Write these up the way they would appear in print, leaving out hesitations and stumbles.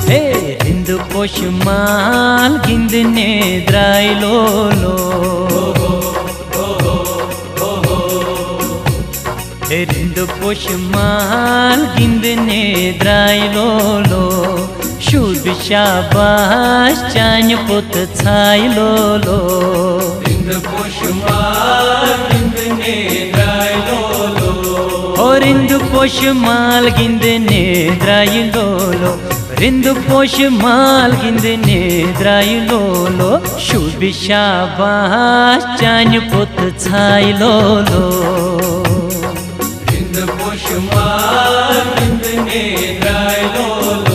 हे रिंद पोषमाल गिंदने द्राइलो लो हे रिंद पोषमाल गिंदने द्राइलो लो शुभ शाबाश चान पुत छाइलो लो रिंद पोषमाल गिंदने द्राइलो लो ओ रिंद पोषमाल गिंदने द्राइलो लो रिंद पोषमाल गिंदने द्राइलो लो शुभ शाबाश चान पुत छाइलो लो रिंद पोषमाल गिंदने द्राइलो लो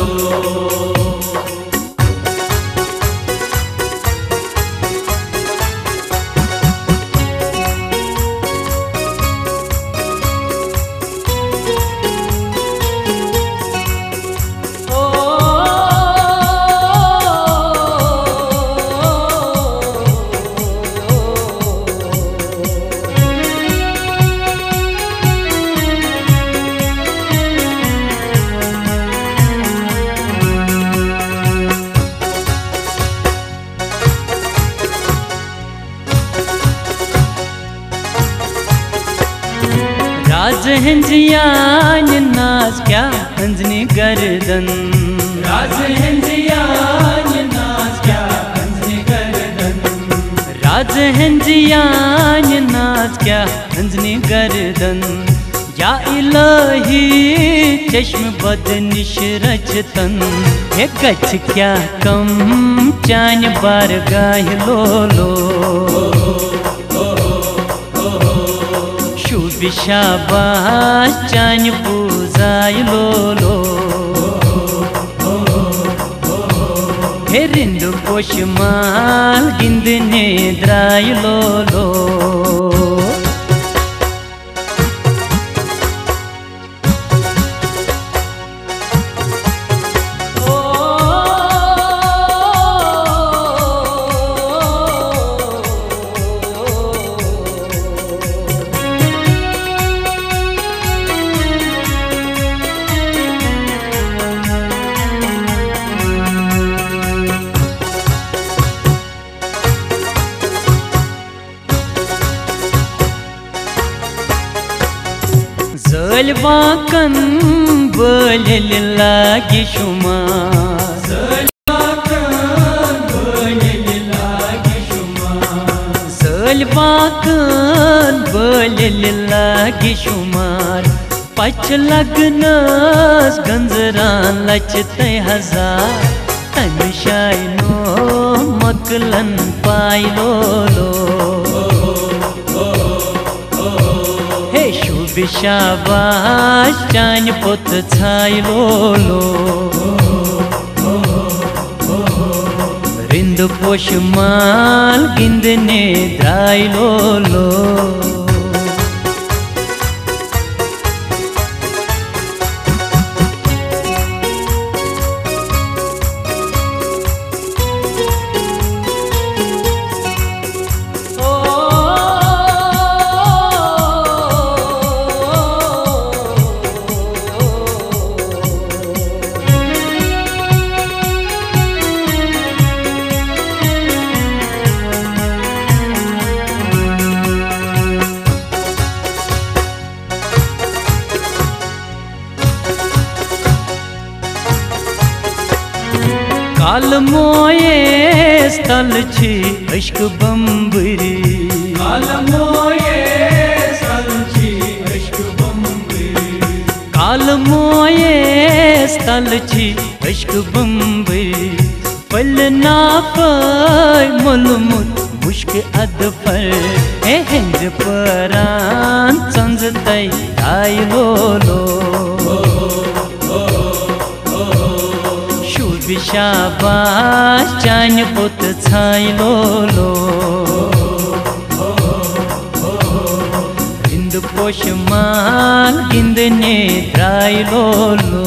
राज हंजियान नाच क्या अंजनी गर्दन राज हंजियान नाच क्या अंजनी गर्दन राज हंजियान नाच क्या अंजनी गर्दन या इलाही चश्म बद निश रचतन हे गच क्या कम चान बारगाह लो लो शुभ शाबाश चान पूजाय लो लो हे रिंद पोषमाल गिंदने द्राय लो लो जलवाकन बोल लागी शुमार जलवाकन बोल लागी शुमार जलवाकन बोल लागी शुमार पच लगनस गंजरान लचते हजार तमिशाइनो मकलन पाइलो लो शुभ शाबाश चान पुत छाइलो लो रिंद पोषमाल गिंदने द्राइलो लो काल मोये स्थल छी अश्क बम्बरी काल मोये स्थल छी अश्क बम्बरी काल मोये स्थल छी अश्क बम्बरी पल ना पाय मुलमुत मुश्क अदफर हे हिंद परान चंजतै आई लो लो शाबाश चान पुत छाइलो लो रिंद पोषमाल गिंदने द्राइलो लो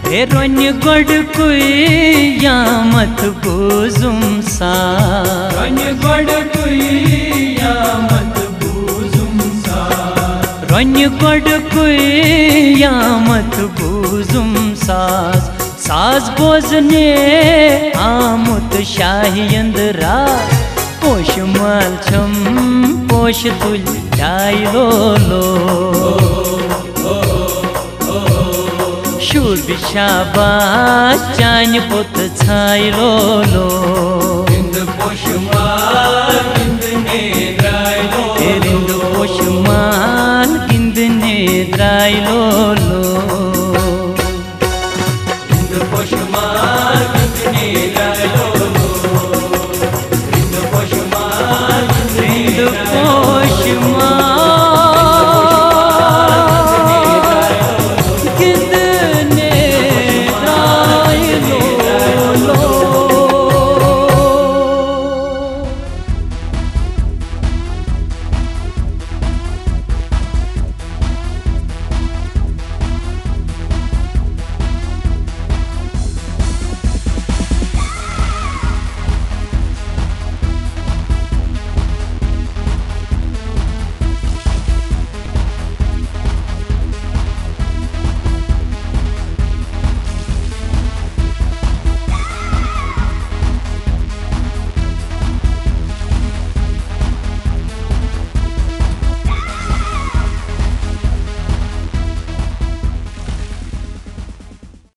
रोन गोड कुयामत बूजुम सा रोन गोड कुयामत बूजुम सा रोन गोड कुयामत बूजुम साज साज बोजने आमुत शाहिंद रात पोश माल छम पोश तुल जाय लो शुभ शाबाश चान पुत छाय लो इंद पोश माल इंद ने द्राय लो